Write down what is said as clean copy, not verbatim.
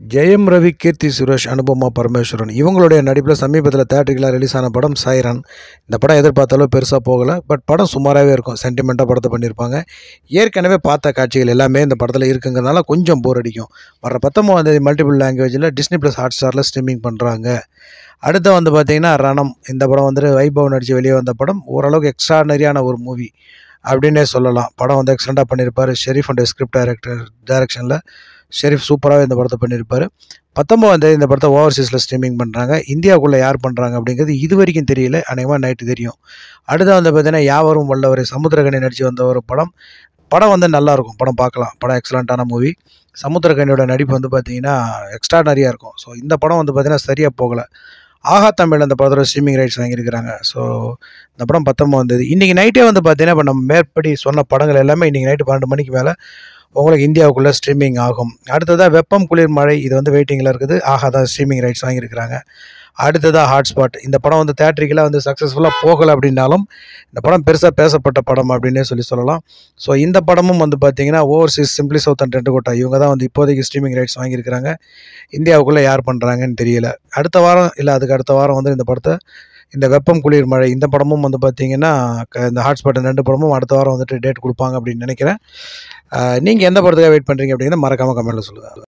ஜெயம் ரவி, கீர்த்தி சுரேஷ், அனுபமா பரமேஸ்வரன் இவங்களுடைய நடிப்பில் சமீபத்தில் தியேட்டருக்குலாம் ரிலீஸ் ஆன படம் சைரன். இந்த படம் எதிர்பார்த்தாலும் பெருசாக போகலை. பட் படம் சுமாராகவே இருக்கும். சென்டிமெண்ட்டாக படத்தை பண்ணியிருப்பாங்க. ஏற்கனவே பார்த்த காட்சிகள் எல்லாமே இந்த படத்தில் இருக்குங்கிறதுனால கொஞ்சம் போர் அடிக்கும். வர 19ஆம் தேதி மல்டிபிள் லாங்குவேஜில் Disney+ Hotstarல ஸ்ட்ரீமிங் பண்ணுறாங்க. அடுத்து பார்த்திங்கன்னா ரணம். இந்த படம் வைபவ் நடித்து வெளியே வந்த படம். ஓரளவுக்கு எக்ஸ்ட்ரானரியான ஒரு மூவி அப்படின்னே சொல்லலாம். படம் எக்ஸலண்ட்டாக பண்ணியிருப்பார். ஷெரீஃப் அண்ட் ஸ்கிரிப்ட் டைரக்ஷனில் ஷெரீஃப் சூப்பராகவே இந்த படத்தை பண்ணியிருப்பார். 19ஆம் தேதி இந்த படத்தை ஓவர்சீஸில் ஸ்ட்ரீமிங் பண்ணுறாங்க. இந்தியாவுக்குள்ளே யார் பண்ணுறாங்க அப்படிங்கிறது இது வரைக்கும் தெரியல. அநேகமாக நைட்டு தெரியும். அடுத்து பார்த்தீங்கன்னா யாவரும் வல்லவர், சமுத்திரகனி நடித்து வந்த ஒரு படம். படம் நல்லாயிருக்கும். படம் பார்க்கலாம். படம் எக்ஸலண்ட்டான மூவி. சமுத்திரகனியோட நடிப்பு பார்த்திங்கன்னா எக்ஸ்ட்ரானரியாக இருக்கும். ஸோ இந்த படம் பார்த்திங்கன்னா சரியாக போகலை. ஆஹா தமிழ் அந்த படத்தோட ஸ்ட்ரீமிங் ரைட்ஸ் வாங்கியிருக்கிறாங்க. ஸோ இந்த படம் 19ஆம் தேதி. இன்றைக்கி நைட்டே பார்த்தீங்கன்னா இப்போ நம்ம மேற்படி சொன்ன படங்கள் எல்லாமே இன்றைக்கி நைட்டு 12 மணிக்கு மேலே உங்களுக்கு இந்தியாவுக்குள்ளே ஸ்ட்ரீமிங் ஆகும். அடுத்ததாக வெப்பம் குளிர் மழை. இது வெயிட்டிங்கில் இருக்குது. ஆஹா தான் ஸ்ட்ரீமிங் ரைட்ஸ் வாங்கியிருக்கிறாங்க. அடுத்ததாக ஹாட்ஸ்பாட். இந்த படம் தியேட்டருக்கெல்லாம் சக்ஸஸ்ஃபுல்லாக போகலை அப்படின்னாலும் இந்த படம் பெருசாக பேசப்பட்ட படம் அப்படின்னே சொல்லலாம். ஸோ இந்த படமும் பார்த்திங்கன்னா ஓவர்சீஸ் சிம்பிளி சவுத் அண்ட் ரெண்டுகோட்டா இவங்க தான் இப்போதைக்கு ஸ்ட்ரீமிங் ரைட்ஸ் வாங்கியிருக்கிறாங்க. இந்தியாவுக்குள்ளே யார் பண்ணுறாங்கன்னு தெரியல. அடுத்த வாரம் இல்லை அதுக்கு அடுத்த வாரம் இந்த படத்தை இந்த வெப்பம் குளிர் மழை இந்த படமும் பார்த்திங்கன்னா இந்த ஹாட்ஸ்பாட் 2 படமும் அடுத்த வாரம் டேட் கொடுப்பாங்க அப்படின்னு நினைக்கிறேன். நீங்கள் எந்த படத்துக்காக வெயிட் பண்ணுறீங்க அப்படிங்கிறத மறக்காமல் கமெண்ட்டில் சொல்லுங்கள்.